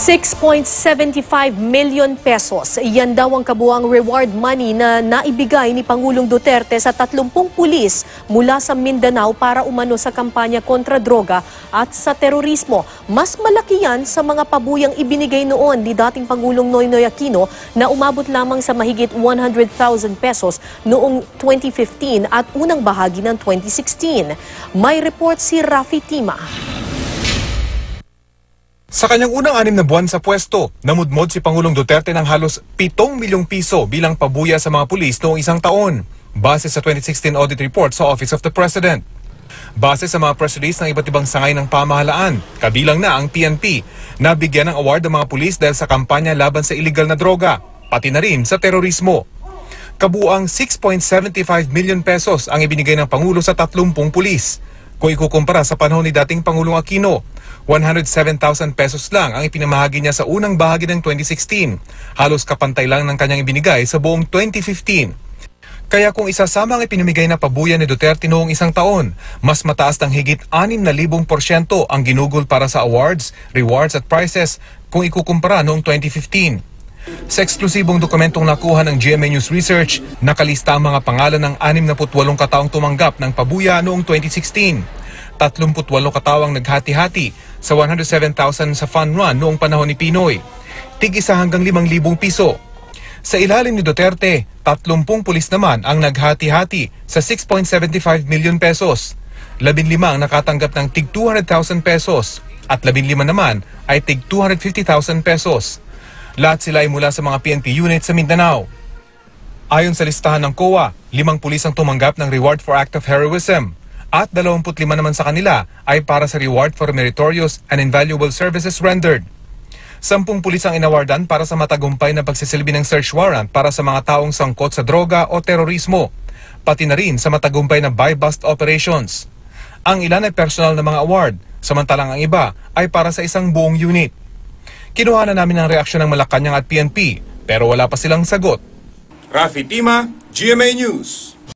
6.75 million pesos. Yan daw ang kabuang reward money na naibigay ni Pangulong Duterte sa 30 pulis mula sa Mindanao para umano sa kampanya kontra droga at sa terorismo. Mas malaki yan sa mga pabuyang ibinigay noon ni dating Pangulong Noynoy Aquino na umabot lamang sa mahigit 100,000 pesos noong 2015 at unang bahagi ng 2016. May report si Rafi Tima. Sa kanyang unang 6 na buwan sa pwesto, namudmod si Pangulong Duterte ng halos 7 milyong piso bilang pabuya sa mga pulis noong isang taon, base sa 2016 audit report sa Office of the President. Base sa mga press release ng iba't ibang sangay ng pamahalaan, kabilang na ang PNP, nabigyan ng award ng mga pulis dahil sa kampanya laban sa illegal na droga, pati na rin sa terorismo. Kabuang 6.75 million pesos ang ibinigay ng Pangulo sa 30 pulis. Kung ikukumpara sa panahon ni dating Pangulong Aquino, 107,000 pesos lang ang ipinamahagi niya sa unang bahagi ng 2016. Halos kapantay lang ng kanyang ibinigay sa buong 2015. Kaya kung isasama ang ipinamigay na pabuya ni Duterte noong isang taon, mas mataas ng higit 6,000% ang ginugol para sa awards, rewards at prizes kung ikukumpara noong 2015. Sa eksklusibong dokumentong nakuha ng GMA News Research, nakalista ang mga pangalan ng 68 kataong tumanggap ng pabuya noong 2016. 38 katawang naghati-hati sa 107,000 sa fun run noong panahon ni Pinoy. Tig-1 hanggang 5,000 piso. Sa ilalim ni Duterte, 30 pulis naman ang naghati-hati sa 6.75 million pesos. 15 ang nakatanggap ng tig 200,000 pesos at 15 naman ay tig 250,000 pesos. Lahat sila ay mula sa mga PNP unit sa Mindanao. Ayon sa listahan ng COA, 5 pulis ang tumanggap ng reward for act of heroism at 25 naman sa kanila ay para sa reward for meritorious and invaluable services rendered. 10 pulis ang inawardan para sa matagumpay na pagsisilbi ng search warrant para sa mga taong sangkot sa droga o terorismo, pati na rin sa matagumpay na buy-bust operations. Ang ilan ay personal na mga award, samantalang ang iba ay para sa isang buong unit. Kinuha na namin ang reaksyon ng Malacanang at PNP, pero wala pa silang sagot. Rafi Tima, GMA News.